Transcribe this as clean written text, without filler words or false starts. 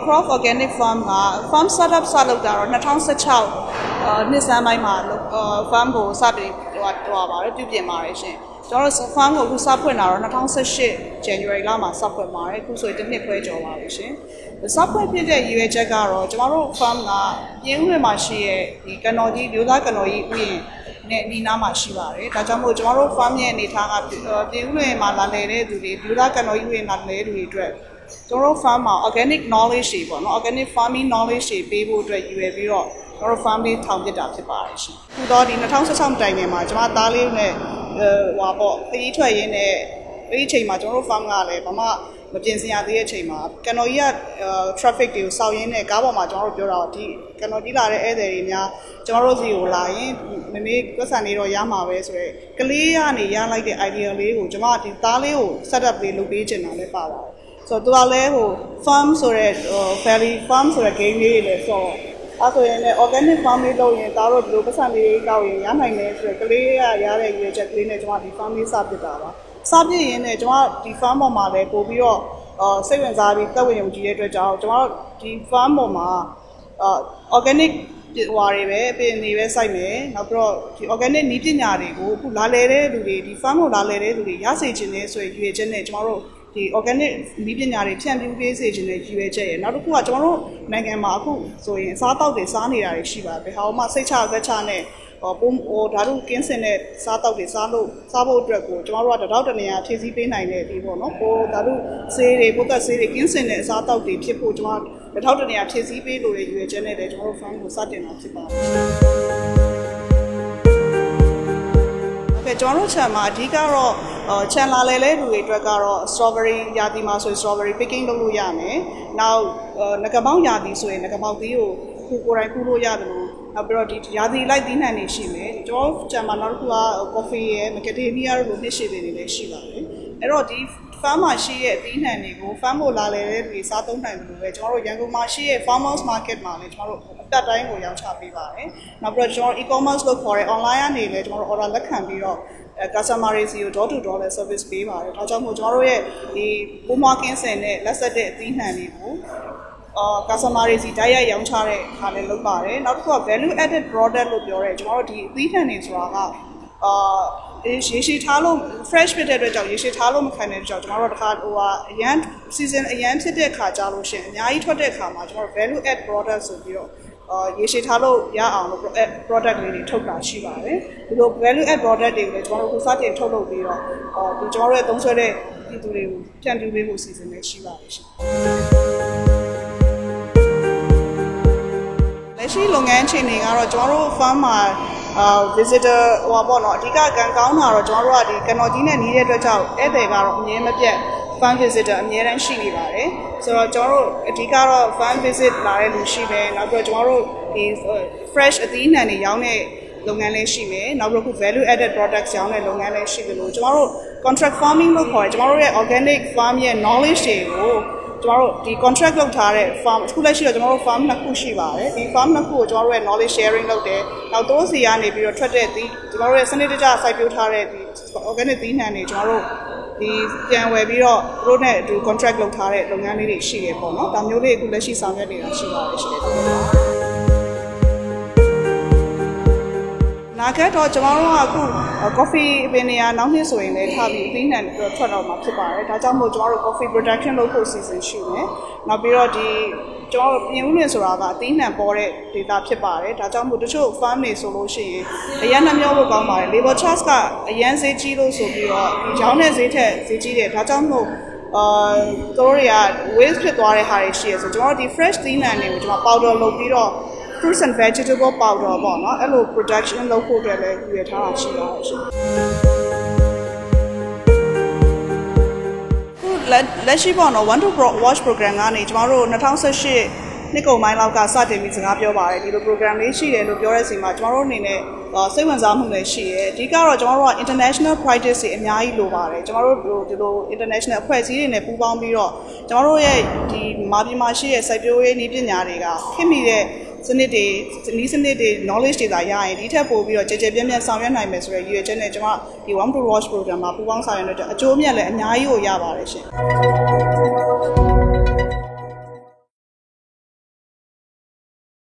Crop Organic Farm က farm startup စလုပ်တာတော့2016နှစ်စပိုင်းမှာfarm ကိုစပြီးပါတယ်ပြုပြင်ပါတယ်ရှင်ကျွန်တော်တို့ farm ကိုအခုစဖွင့်တာတော့2018 January လမှာစဖွင့်ပါတယ်အခုဆိုရင်တစ်နှစ်ခွဲကျော်ပါပြီရှင်စဖွင့်ဖြစ်တဲ့ရည်ရွယ်ချက်ကတော့ကျွန်တော်တို့ farm ကပြင်ဦးလွင်မှာရှိတဲ့ဒီကနော်ကြီးမျိုးသားကနော်ကြီးဥယျာဉ်နဲ့ဒီနားမှာရှိပါတယ်ဒါကြောင့်မို့ကျွန်တော်တို့ farm ရဲ့အနေထားကပြင်ဦးလွင်မှာလာလည်တဲ့သူတွေမျိုးသားကနော်ကြီးဥယျာဉ်လာလည်တဲ့သူတွေအတွက်ကျွန်တော်တို့ farm မှာ organic knowledge တွေပေါ့နော် organic farming knowledge တွေပေးဖို့အတွက်ရည်ရွယ်ပြီးတော့ကျွန်တော်တို့ farm လေးထောင်ပြတာဖြစ်ပါတယ်ရှင်ခုတော့ဒီ2016တိုင်ငယ်မှာကျွန်မသားလေးနဲ့ခရီးထွက်ရင်းနဲ့အဲ့ဒီအချိန်မှာကျွန်တော်တို့ farm ကလည်းဘာမှမပြင်ဆင်ရသေးတဲ့အချိန်မှာကနော်ကြီးက traffic တွေကိုစောင့်ရင်းနဲ့ကားပေါ်မှာကျွန်တော်တို့ပြောတာဒီကနော်ကြီးလာတဲ့ဧည့်သည်တွေများကျွန်တော်တို့စီကိုလာရင်မမေကွက်ဆန်နေတော့ရမှာပဲဆိုတော့ကလေးကနေရလိုက်တဲ့ idea လေးကိုကျွန်မဒီသားလေးကို set up လေးလုပ်ပေးချင်တာလည်းပါပါတယ်ဆိုတော့သူကလည်းfarm ဆိုတဲ့ valley farm ဆိုတဲ့ game လေးတွေလည်းဆိုတော့အဲ့ဆိုရင်လည်း organic farm လေးလုပ်ရင်ဒါတို့ဒီလိုပတ်စံလေးတောက်ရင်ရနိုင်တယ်ဆိုတော့ကလေးရရတဲ့ရွေးချက်ကလေးနဲ့ကျွန်မဒီ farm လေးစပစ်တာပါစပစ်ရင်းနဲ့ကျွန်မဒီ farm ပေါ်မှာလည်းပို့ပြီးတော့စိတ်ဝင်စားပြီးသက်ဝင်ယုံကြည်တဲ့အတွက်ကြောင့်ကျွန်တော်ဒီ farm ပေါ်မှာorganic ဟွာတွေပဲအပင်တွေပဲစိုက်မယ်နောက်ပြီးတော့ဒီ organic နည်းပညာတွေကိုအခုလာလည်တဲ့လူတွေဒီ farm ကိုလာလည်တဲ့လူတွေရစေချင်တယ်ဆိုရင်ရွေးချက်နဲ့ကျွန်တော်တို့ဒီ organic နည်းပညာတွေဖြန့်ဖြူးပေးစေခြင်းနဲ့ရည်ရွယ်ချက်ရယ်နောက်တစ်ခုကကျွန်တော်တို့နိုင်ငံမှာအခုဆိုရင်အစားအသောက်တွေစားနေတာတွေရှိပါတယ်။ဟာမှစိတ်ချသက်ချနဲ့ဓာတ်ကင်းစင်တဲ့စားတောက်တွေစားဖို့အတွက်ကိုကျွန်တော်တို့ကတောက်တနေရာဖြည့်ဆည်းပေးနိုင်တဲ့ဒီပေါ့နော်။ဓာတ်ဆေးတွေပုတ်သက်ဆေးတွေကင်းစင်တဲ့အစားတောက်တွေဖြစ်ဖို့ကျွန်တော်တောက်တနေရာဖြည့်ဆည်းပေးလို့ရည်ရွယ်ချက်နဲ့လည်းကျွန်တော်တို့ farm ကိုစတင်တာဖြစ်ပါတယ်။ကျွန်တော်တို့ channel မှာအဓိကတော့channel လာလဲလူတွေအတွက်ကတော့ strawberry ရာသီမှာဆိုရင် strawberry picking လုပ်လို့ရမယ်။နောက်ငကမောက်ရာသီဆိုရင်ငကမောက်သီးကိုကိုယ်တိုင်ခူးလို့ရတယ်လို့နောက်ပြီးတော့ဒီရာသီလိုက်သီးနှံတွေရှိမယ်။ကျွန်တော် channel မှာနောက်တစ်ခုက coffee ရယ် macadamia တို့လိုနှစ်ရှည်တွေလည်းရှိပါတယ်။အဲ့တော့ဒီ farm မှာရှိတဲ့အသီးနှံတွေကို farm ကိုလာလဲတဲ့လူတွေစားသုံးနိုင်လို့ပဲကျွန်တော်တို့ရန်ကုန်မှာရှိတဲ့ farmers market မှာလည်းကျွန်တော်တို့အတက်တိုင်းကိုရောင်းချပေးပါတယ်။နောက်ပြီးတော့ကျွန်တော် e-commerce လို့ခေါ်တဲ့ online ကနေလည်းကျွန်တော်တို့ order လက်ခံပြီးတော့customer တွေစီကို door to door service ပေးပါတယ်။ဒါကြောင့်မို့ကျွန်တော်တို့ရဲ့ဒီပိုးမွားကင်းစင်နဲ့လက်ဆက်တဲ့အသီးနှံတွေကိုcustomer တွေစီတိုက်ရိုက်ရောင်းချတဲ့အခါလည်းလုပ်ပါတယ်။နောက်တစ်ခုက value added product လို့ပြောရဲကျွန်တော်တို့ဒီအသီးနှံတွေဆိုတာကရေရှည်ထားလို့ fresh ဖြစ်တဲ့အတွက်ကြောင့်ရေရှည်ထားလို့မခံတဲ့အတွက်ကြောင့်ကျွန်တော်တို့တခါအရန် season အရန်ဖြစ်တဲ့အခါကြာလို့ရှိရင်အများကြီးထွက်တဲ့အခါမှာကျွန်တော်တို့ value add product ဆိုပြီးတော့ရေရှည်ထားလို့ရအောင်လို့ product လေးတွေထုတ်တာရှိပါတယ်ဒီလို value add product တွေကိုလည်းကျွန်တော်တို့ကိုစတင်ထုတ်လုပ်ပြီးတော့ဒီကျွန်တော်တို့ရဲ့သုံးဆွဲတဲ့ပြည်သူတွေကိုဖြန့်ဖြူးပေးဖို့စီစဉ်နေရှိပါတယ်ရှင်လက်ရှိလုပ်ငန်းအခြေအနေကတော့ကျွန်တော်တို့ farm မှာvisitor ပေါ့နော်အဓိကကံကောင်းတာတော့ကျွန်တော်တို့ကဒီကနော်ကြီးနဲ့နေတဲ့အတွက်ကြောင့်ဧည့်သည်ကတော့အမြဲမပြတ် farm visitor အမြဲတမ်းရှိနေပါတယ်ဆိုတော့ကျွန်တော်တို့အဓိကတော့ farm visit လာတဲ့လူရှိတယ်နောက်ပြီးတော့ကျွန်တော်တို့ဒီ fresh အသီးနှံတွေရောင်းတဲ့လုပ်ငန်းလေးရှိမယ်နောက်ပြီးတော့ value added products ရောင်းတဲ့လုပ်ငန်းလေးရှိတယ်လို့ကျွန်တော်တို့ contract farming လို့ခေါ်တယ်ကျွန်တော်တို့ရဲ့ organic farm ရဲ့ knowledge တွေကိုကျွန်တော်တို့ဒီ contract လုပ်ထားတဲ့ farm အခုလက်ရှိတော့ကျွန်တော်တို့ farm နှစ်ခုရှိပါတယ်ဒီ farm နှစ်ခုကိုကျွန်တော်တို့ရဲ့ knowledge sharing လုပ်တယ်နောက်တိုးစီကနေပြီးတော့ထွက်တဲ့ဒီကျွန်တော်တို့ရဲ့စနစ်တကျစိုက်ပျိုးထားတဲ့ဒီ organic သီးနှံတွေကျွန်တော်တို့ဒီပြန်ဝယ်ပြီးတော့သူတို့နဲ့အတူ contract လုပ်ထားတဲ့လုပ်ငန်းလေးတွေရှိတယ်ပေါ့နော်ဒါမျိုးလေးအခုလက်ရှိဆောင်ရွက်နေတာရှိပါတယ်ရှိတယ်နာဂတ်တော့ကျွန်တော်တို့ကအခု coffee အပင်နေရာနောက်နှစ်ဆိုရင်လည်းထားပြီးအသီးနှံတွေထွက်တော့မှာဖြစ်ပါတယ်ဒါကြောင့်မို့ကျွန်တော်တို့ coffee production လုပ်ဖို့စီစဉ်ရှိတယ်နောက်ပြီးတော့ဒီကျွန်တော်ပြင်ဦးလွင်ဆိုတာကအသီးနှံပေါ်တဲ့ data ဖြစ်ပါတယ်ဒါကြောင့်မို့တချို့ farm တွေဆိုလို့ရှိရင်အရန်နှမျောဖို့ကောင်းပါတယ် labor charge ကအရန်ဈေးကြီးလို့ဆိုပြီးတော့ရောင်းတဲ့ဈေးထက်ဈေးကြီးတယ်ဒါကြောင့်မို့သူတို့တွေက waste ဖြစ်သွားတဲ့ဟာတွေရှိရဆိုကျွန်တော်ဒီ fresh သီးနှံတွေကိုကျွန်တော် powder လုပ်ပြီးတော့fruits and vegetable powder ပေါ့နော်အဲ့လို production လုပ်ဖို့အတွက်လည်းရည်ထားတာရှိပါတယ်ရှင်လက်ရှိပေါ့နော် one to watch program ကနေကျွန်တော်တို့2018နှစ်ကုန်ပိုင်းလောက်ကစတင်ပြီးစကားပြောပါတယ်ဒီလို program လေးရှိတယ်လို့ပြောတဲ့စီမှာကျွန်တော်တို့အနေနဲ့စိတ်ဝင်စားမှုလည်းရှိရဲအဓိကတော့ကျွန်တော်တို့က international practice တွေအများကြီးလိုပါတယ်ကျွန်တော်တို့ဒီလို international အဖွဲ့အစည်းတွေနဲ့ပူးပေါင်းပြီးတော့ကျွန်တော်တို့ရဲ့ဒီမာပြည်မှာရှိတဲ့စိုက်ပျိုးရေးနည်းပညာတွေကခင်မိတဲ့စနစ်တွေနည်းစနစ်တွေ knowledge တွေသာရရင်ဒီထက်ပိုပြီးတော့ကြဲပြန့်ဆောင်ရွက်နိုင်မယ်ဆိုရည်ရွယ်ချက်နဲ့ကျွန်တော်ဒီ one to watch program မှာပူးပေါင်းဆောင်ရွက်နေတဲ့အကျိုးအမြတ်လည်းအများကြီးကိုရပါတယ်ရှင်